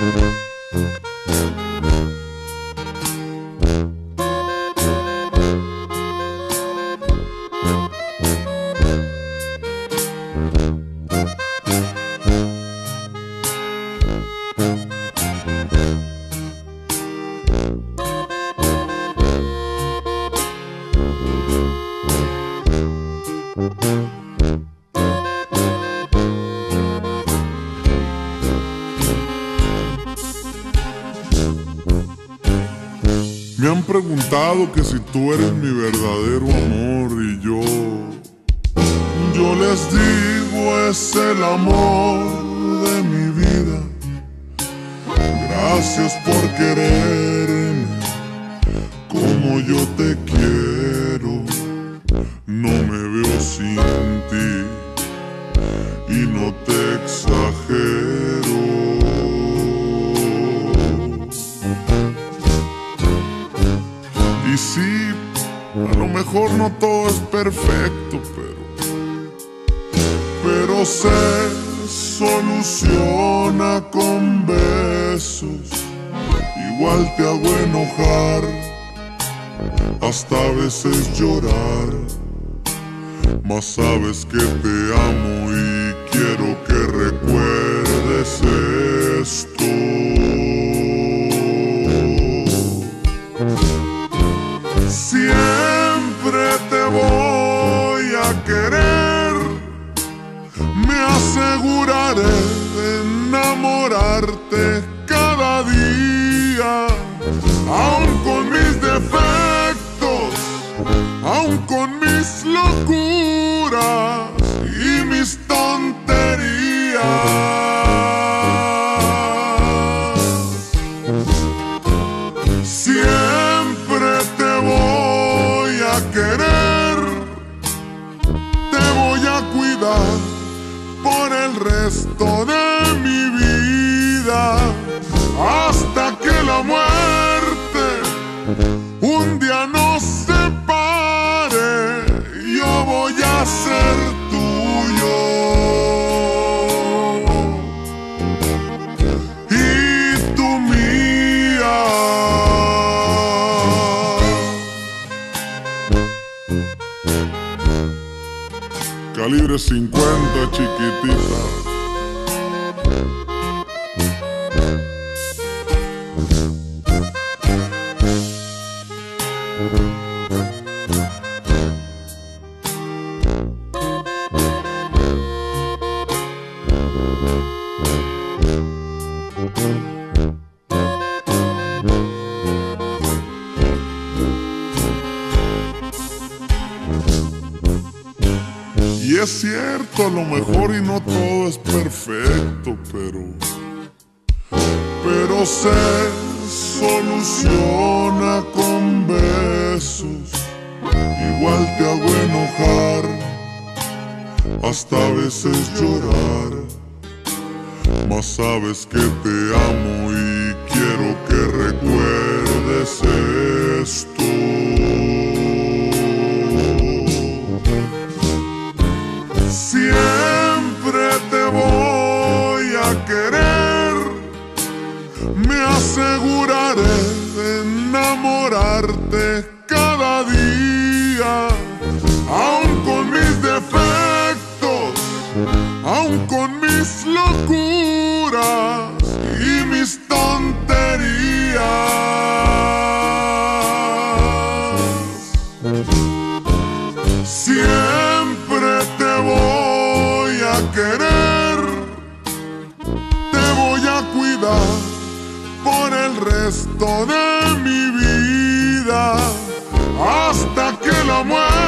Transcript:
Me han preguntado que si tú eres mi verdadero amor y yo les digo es el amor de mi vida. Gracias por quererme como yo te quiero. No me veo sin ti y no te exagero. Y sí, a lo mejor no todo es perfecto, pero se soluciona con besos. Igual te hago enojar, hasta a veces llorar, mas sabes que te amo y quiero que recuerdes esto. Siempre te voy a querer, me aseguraré de enamorarte cada día, aun con mis defectos, aun con mis locuras y mis tonterías. Siempre te voy a querer, te voy a cuidar por el resto de mi vida, hasta que la muerte un día nos separe. Yo voy a ser tuyo y tú mía. Calibre 50, chiquitita. Y es cierto, a lo mejor y no todo es perfecto, pero se soluciona con besos. Igual te hago enojar, hasta a veces llorar, mas sabes que te amo y quiero que recuerdes esto. Siempre te voy a querer, me aseguraré de enamorarte cada día, aun con mis defectos, aun con mis locuras y mis tonterías. Siempre te voy a querer, te voy a cuidar por el resto de mi vida, hasta que la muerte